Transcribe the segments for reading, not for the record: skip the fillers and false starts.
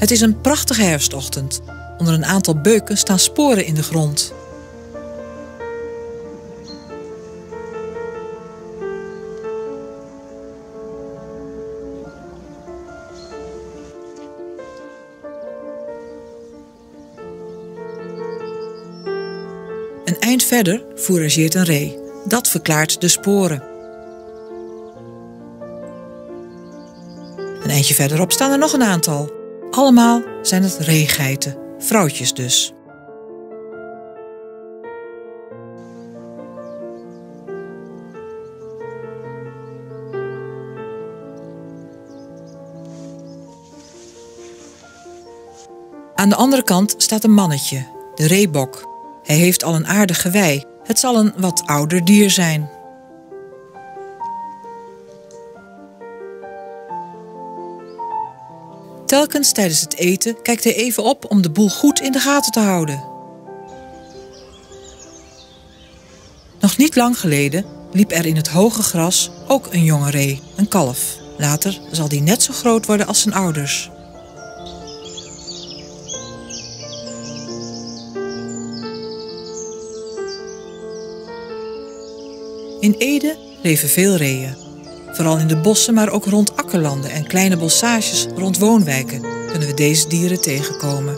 Het is een prachtige herfstochtend. Onder een aantal beuken staan sporen in de grond. Een eind verder fourageert een ree. Dat verklaart de sporen. Een eindje verderop staan er nog een aantal. Allemaal zijn het reegeiten, vrouwtjes dus. Aan de andere kant staat een mannetje, de reebok. Hij heeft al een aardig gewei. Het zal een wat ouder dier zijn. Telkens tijdens het eten kijkt hij even op om de boel goed in de gaten te houden. Nog niet lang geleden liep er in het hoge gras ook een jonge ree, een kalf. Later zal die net zo groot worden als zijn ouders. In Ede leven veel reeën. Vooral in de bossen, maar ook rond akkerlanden en kleine bossages rond woonwijken kunnen we deze dieren tegenkomen.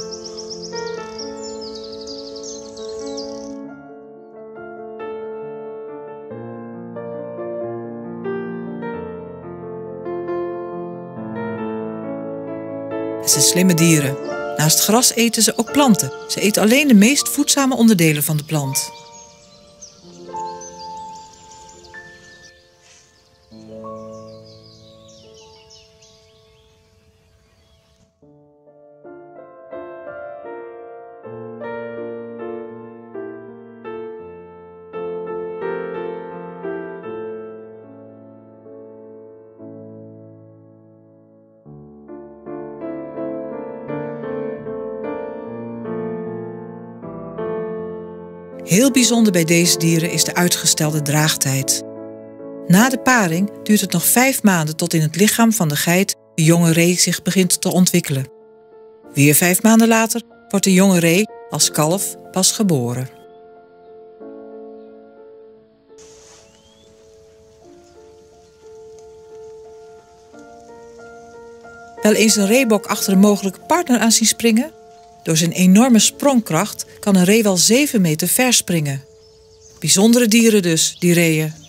Het zijn slimme dieren. Naast gras eten ze ook planten. Ze eten alleen de meest voedzame onderdelen van de plant. Heel bijzonder bij deze dieren is de uitgestelde draagtijd. Na de paring duurt het nog 5 maanden tot in het lichaam van de geit de jonge ree zich begint te ontwikkelen. Weer 5 maanden later wordt de jonge ree als kalf pas geboren. Wel eens een reebok achter een mogelijke partner aan zien springen? Door zijn enorme sprongkracht kan een ree wel 7 meter ver springen. Bijzondere dieren dus, die reeën.